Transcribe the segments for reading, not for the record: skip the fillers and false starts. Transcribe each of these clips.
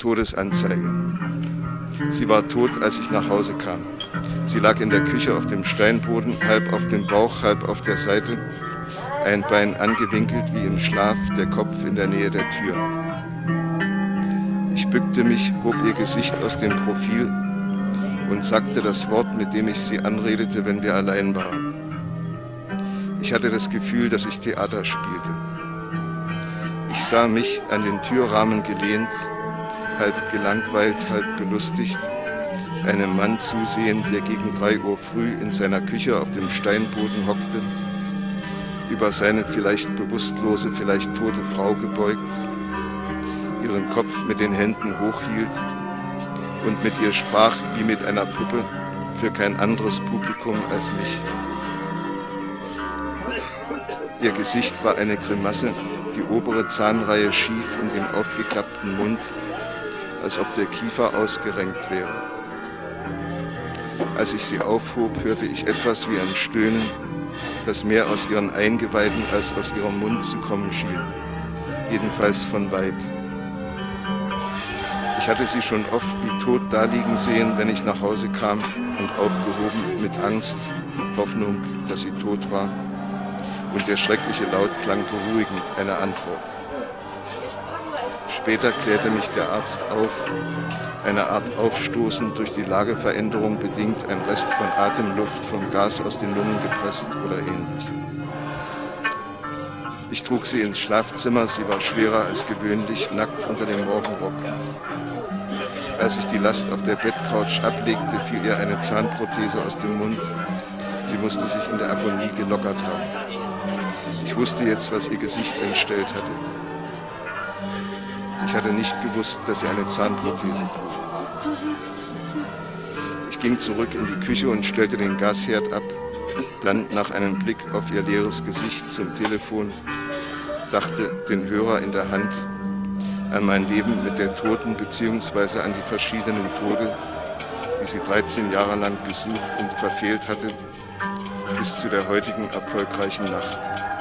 Todesanzeige. Sie war tot, als ich nach Hause kam. Sie lag in der Küche auf dem Steinboden, halb auf dem Bauch, halb auf der Seite, ein Bein angewinkelt wie im Schlaf, der Kopf in der Nähe der Tür. Ich bückte mich, hob ihr Gesicht aus dem Profil und sagte das Wort, mit dem ich sie anredete, wenn wir allein waren. Ich hatte das Gefühl, dass ich Theater spielte. Ich sah mich an den Türrahmen gelehnt, halb gelangweilt, halb belustigt, einem Mann zusehen, der gegen 3 Uhr früh in seiner Küche auf dem Steinboden hockte, über seine vielleicht bewusstlose, vielleicht tote Frau gebeugt, ihren Kopf mit den Händen hochhielt und mit ihr sprach wie mit einer Puppe für kein anderes Publikum als mich. Ihr Gesicht war eine Grimasse, die obere Zahnreihe schief in dem aufgeklappten Mund, als ob der Kiefer ausgerenkt wäre. Als ich sie aufhob, hörte ich etwas wie ein Stöhnen, das mehr aus ihren Eingeweiden als aus ihrem Mund zu kommen schien, jedenfalls von weit. Ich hatte sie schon oft wie tot daliegen sehen, wenn ich nach Hause kam und aufgehoben mit Angst, Hoffnung, dass sie tot war. Und der schreckliche Laut klang beruhigend, eine Antwort. Später klärte mich der Arzt auf, eine Art Aufstoßen durch die Lageveränderung bedingt, ein Rest von Atemluft vom Gas aus den Lungen gepresst oder ähnlich. Ich trug sie ins Schlafzimmer, sie war schwerer als gewöhnlich, nackt unter dem Morgenrock. Als ich die Last auf der Bettcouch ablegte, fiel ihr eine Zahnprothese aus dem Mund. Sie musste sich in der Agonie gelockert haben. Ich wusste jetzt, was ihr Gesicht entstellt hatte. Ich hatte nicht gewusst, dass sie eine Zahnprothese trug. Ich ging zurück in die Küche und stellte den Gasherd ab, dann nach einem Blick auf ihr leeres Gesicht zum Telefon, dachte, den Hörer in der Hand, an mein Leben mit der Toten bzw. an die verschiedenen Tode, die sie 13 Jahre lang gesucht und verfehlt hatte, bis zu der heutigen erfolgreichen Nacht.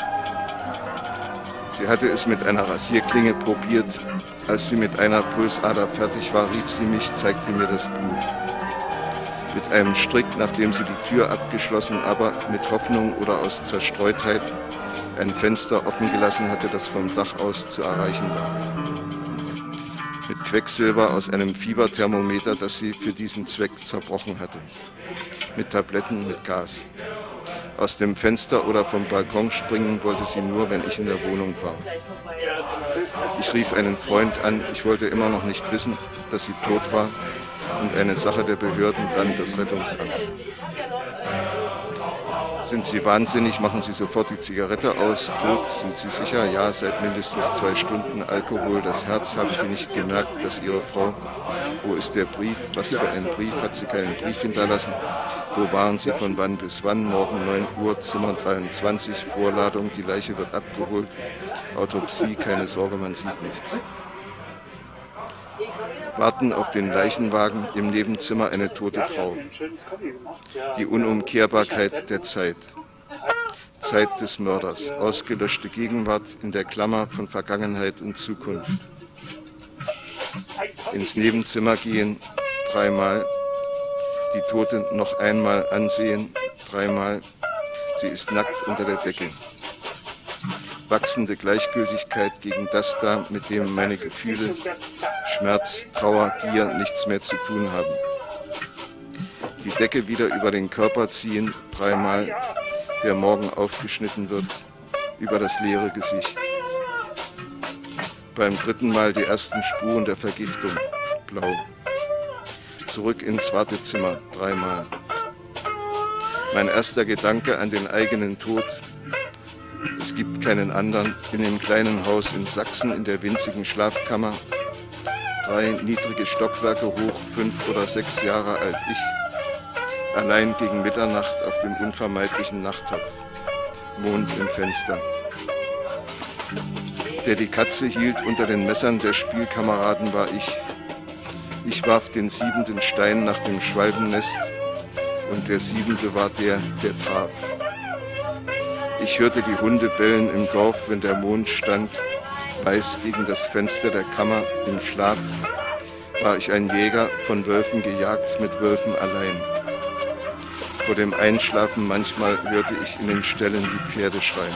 Sie hatte es mit einer Rasierklinge probiert. Als sie mit einer Pulsader fertig war, rief sie mich, zeigte mir das Blut. Mit einem Strick, nachdem sie die Tür abgeschlossen, aber mit Hoffnung oder aus Zerstreutheit ein Fenster offen gelassen hatte, das vom Dach aus zu erreichen war. Mit Quecksilber aus einem Fieberthermometer, das sie für diesen Zweck zerbrochen hatte. Mit Tabletten, mit Gas. Aus dem Fenster oder vom Balkon springen wollte sie nur, wenn ich in der Wohnung war. Ich rief einen Freund an, ich wollte immer noch nicht wissen, dass sie tot war, und eine Sache der Behörden, dann das Rettungsamt. Sind Sie wahnsinnig, machen Sie sofort die Zigarette aus. Tot, sind Sie sicher? Ja, seit mindestens 2 Stunden. Alkohol, das Herz, haben Sie nicht gemerkt, dass Ihre Frau... Wo ist der Brief? Was für ein Brief? Hat sie keinen Brief hinterlassen? Wo waren Sie von wann bis wann? Morgen 9 Uhr, Zimmer 23, Vorladung, die Leiche wird abgeholt. Autopsie, keine Sorge, man sieht nichts. Warten auf den Leichenwagen, im Nebenzimmer eine tote Frau. Die Unumkehrbarkeit der Zeit. Zeit des Mörders, ausgelöschte Gegenwart in der Klammer von Vergangenheit und Zukunft. Ins Nebenzimmer gehen, 3-mal. Die Tote noch einmal ansehen, 3-mal. Sie ist nackt unter der Decke. Wachsende Gleichgültigkeit gegen das da, mit dem meine Gefühle, Schmerz, Trauer, Gier nichts mehr zu tun haben. Die Decke wieder über den Körper ziehen, 3-mal, der morgen aufgeschnitten wird, über das leere Gesicht. Beim 3. Mal die ersten Spuren der Vergiftung, blau. Zurück ins Wartezimmer, 3-mal. Mein erster Gedanke an den eigenen Tod. Es gibt keinen anderen, in dem kleinen Haus in Sachsen in der winzigen Schlafkammer. 3 niedrige Stockwerke hoch, 5 oder 6 Jahre alt ich. Allein gegen Mitternacht auf dem unvermeidlichen Nachttopf. Mond im Fenster. Der die Katze hielt unter den Messern der Spielkameraden war ich. Ich warf den 7. Stein nach dem Schwalbennest und der 7. war der traf. Ich hörte die Hunde bellen im Dorf, wenn der Mond stand, weiß gegen das Fenster der Kammer im Schlaf, war ich ein Jäger, von Wölfen gejagt, mit Wölfen allein. Vor dem Einschlafen manchmal hörte ich in den Ställen die Pferde schreien.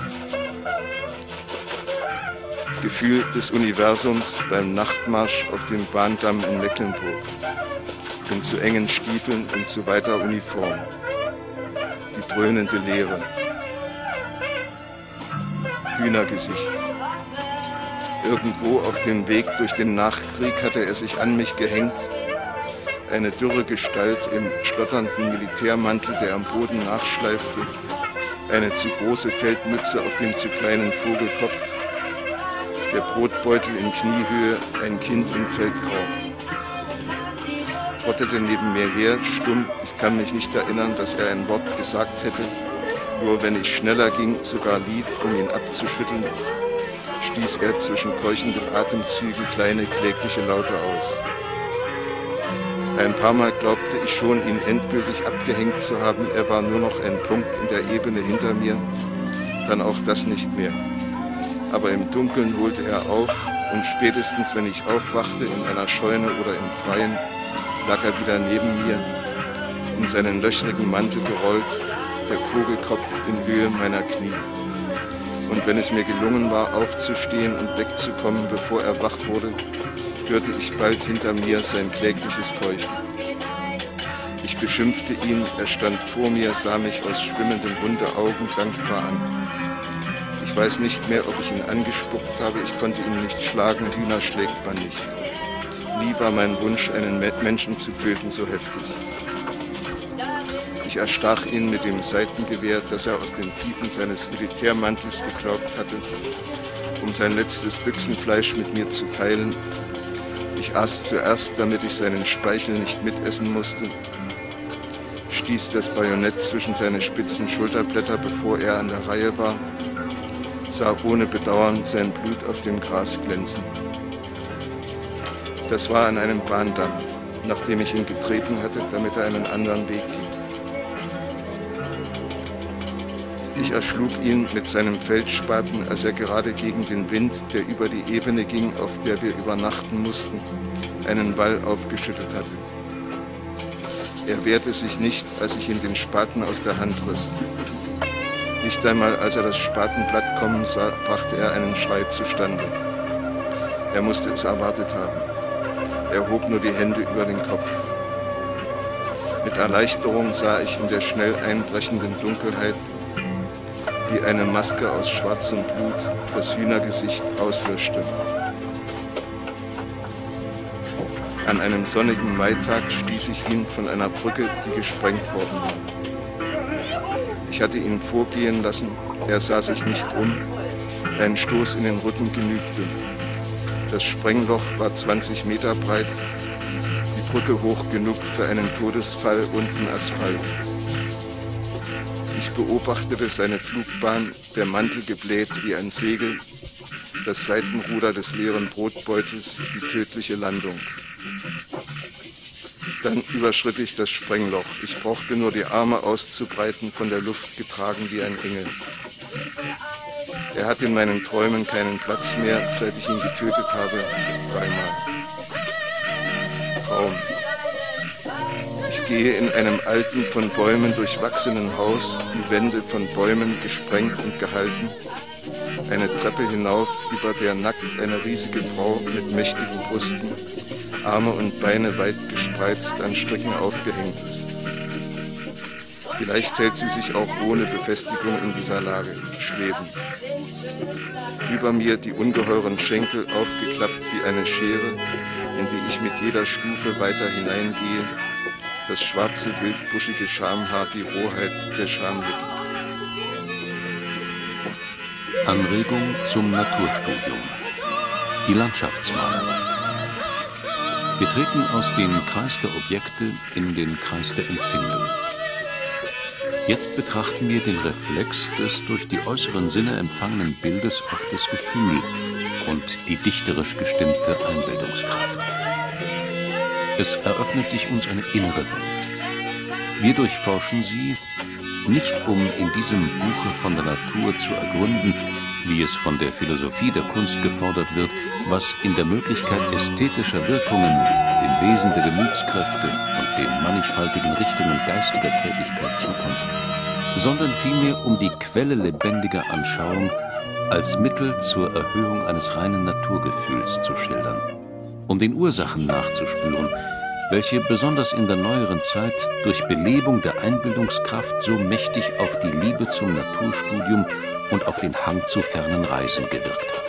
Gefühl des Universums beim Nachtmarsch auf dem Bahndamm in Mecklenburg. In zu engen Stiefeln und zu weiter Uniform. Die dröhnende Leere. Hühnergesicht. Irgendwo auf dem Weg durch den Nachkrieg hatte er sich an mich gehängt. Eine dürre Gestalt im schlotternden Militärmantel, der am Boden nachschleifte. Eine zu große Feldmütze auf dem zu kleinen Vogelkopf. Der Brotbeutel in Kniehöhe, ein Kind in Feldgrau. Trottete neben mir her, stumm. Ich kann mich nicht erinnern, dass er ein Wort gesagt hätte. Nur wenn ich schneller ging, sogar lief, um ihn abzuschütteln, stieß er zwischen keuchenden Atemzügen kleine, klägliche Laute aus. Ein paar Mal glaubte ich schon, ihn endgültig abgehängt zu haben. Er war nur noch ein Punkt in der Ebene hinter mir. Dann auch das nicht mehr. Aber im Dunkeln holte er auf und spätestens, wenn ich aufwachte, in einer Scheune oder im Freien, lag er wieder neben mir, in seinen löchrigen Mantel gerollt, der Vogelkopf in Höhe meiner Knie. Und wenn es mir gelungen war, aufzustehen und wegzukommen, bevor er wach wurde, hörte ich bald hinter mir sein klägliches Keuchen. Ich beschimpfte ihn, er stand vor mir, sah mich aus schwimmenden Hundeaugen dankbar an. Ich weiß nicht mehr, ob ich ihn angespuckt habe, ich konnte ihn nicht schlagen, Hühner schlägt man nicht. Nie war mein Wunsch, einen Menschen zu töten, so heftig. Ich erstach ihn mit dem Seitengewehr, das er aus den Tiefen seines Militärmantels geklaut hatte, um sein letztes Büchsenfleisch mit mir zu teilen. Ich aß zuerst, damit ich seinen Speichel nicht mitessen musste, stieß das Bajonett zwischen seine spitzen Schulterblätter, bevor er an der Reihe war, sah ohne Bedauern sein Blut auf dem Gras glänzen. Das war an einem Bahndamm, nachdem ich ihn getreten hatte, damit er einen anderen Weg ging. Ich erschlug ihn mit seinem Feldspaten, als er gerade gegen den Wind, der über die Ebene ging, auf der wir übernachten mussten, einen Wall aufgeschüttet hatte. Er wehrte sich nicht, als ich ihm den Spaten aus der Hand riss. Nicht einmal, als er das Spatenblatt kommen sah, brachte er einen Schrei zustande. Er musste es erwartet haben. Er hob nur die Hände über den Kopf. Mit Erleichterung sah ich in der schnell einbrechenden Dunkelheit, wie eine Maske aus schwarzem Blut das Hühnergesicht auslöschte. An einem sonnigen Maitag stieß ich ihn von einer Brücke, die gesprengt worden war. Ich hatte ihn vorgehen lassen, er sah sich nicht um, ein Stoß in den Rücken genügte. Das Sprengloch war 20 Meter breit, die Brücke hoch genug für einen Todesfall unten Asphalt. Ich beobachtete seine Flugbahn, der Mantel gebläht wie ein Segel, das Seitenruder des leeren Brotbeutels, die tödliche Landung. Dann überschritt ich das Sprengloch. Ich brauchte nur die Arme auszubreiten, von der Luft getragen wie ein Engel. Er hat in meinen Träumen keinen Platz mehr, seit ich ihn getötet habe, 3-mal. Traum. Ich gehe in einem alten, von Bäumen durchwachsenen Haus, die Wände von Bäumen gesprengt und gehalten, eine Treppe hinauf, über der nackt eine riesige Frau mit mächtigen Brüsten, Arme und Beine weit gespreizt, an Stricken aufgehängt ist. Vielleicht hält sie sich auch ohne Befestigung in dieser Lage, schwebend. Über mir die ungeheuren Schenkel aufgeklappt wie eine Schere, in die ich mit jeder Stufe weiter hineingehe, das schwarze, wildbuschige Schamhaar, die Rohheit der Schamlippen. Anregung zum Naturstudium. Die Landschaftsmalerei. Wir treten aus dem Kreis der Objekte in den Kreis der Empfindung. Jetzt betrachten wir den Reflex des durch die äußeren Sinne empfangenen Bildes auf das Gefühl und die dichterisch gestimmte Einbildungskraft. Es eröffnet sich uns eine innere Welt. Wir durchforschen sie, nicht um in diesem Buche von der Natur zu ergründen, wie es von der Philosophie der Kunst gefordert wird, was in der Möglichkeit ästhetischer Wirkungen dem Wesen der Gemütskräfte und den mannigfaltigen Richtungen geistiger Tätigkeit zukommt, sondern vielmehr um die Quelle lebendiger Anschauung als Mittel zur Erhöhung eines reinen Naturgefühls zu schildern, um den Ursachen nachzuspüren, welche besonders in der neueren Zeit durch Belebung der Einbildungskraft so mächtig auf die Liebe zum Naturstudium und auf den Hang zu fernen Reisen gewirkt haben.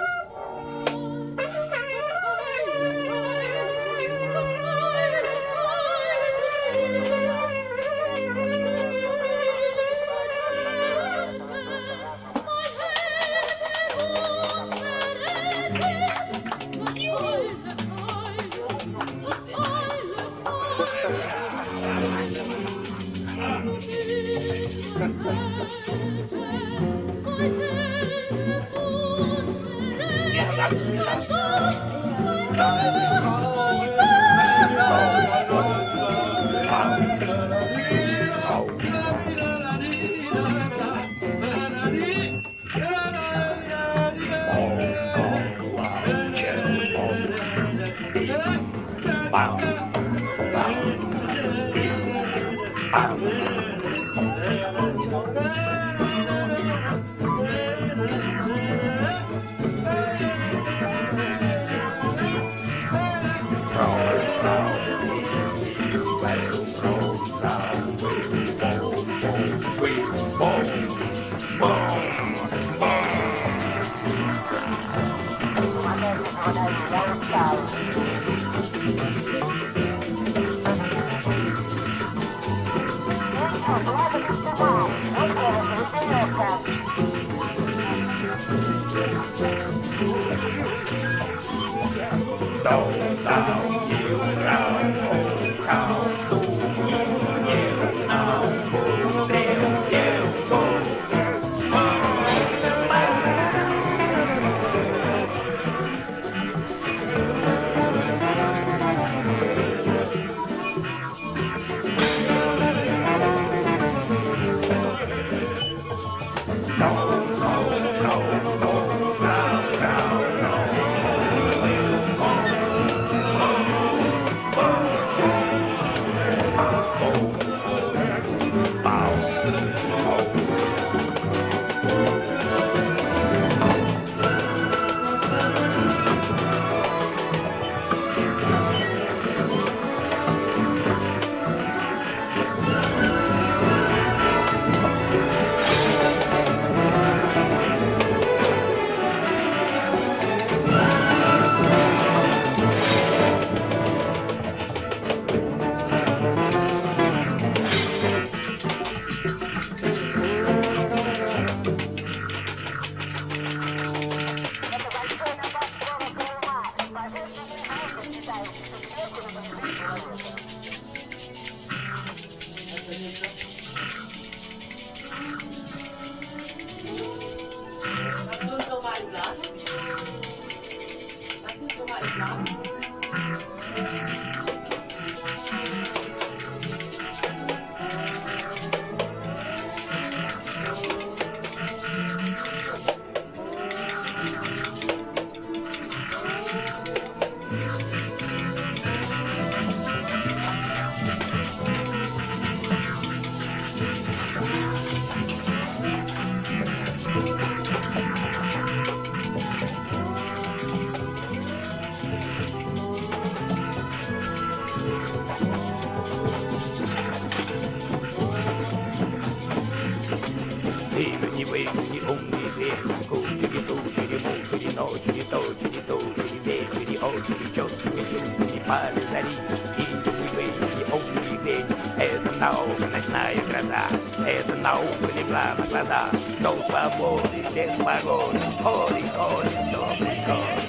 Это наука легла на глаза, но свободы без погоды, ходит, добрый год.